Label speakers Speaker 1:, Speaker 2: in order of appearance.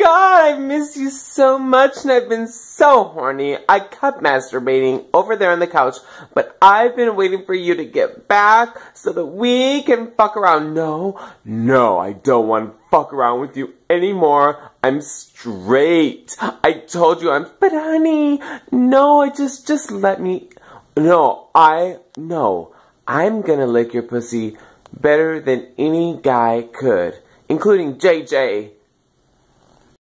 Speaker 1: god, I miss you so much and I've been so horny. I kept masturbating over there on the couch, but I've been waiting for you to get back so that we can fuck around. No, I don't want to fuck around with you anymore. I'm straight. I told you but honey, no, just let me. No, I'm gonna lick your pussy better than any guy could, including JJ.